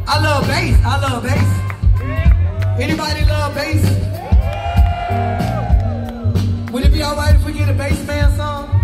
I love bass. I love bass. Anybody love bass? Would it be alright if we get a bass man song?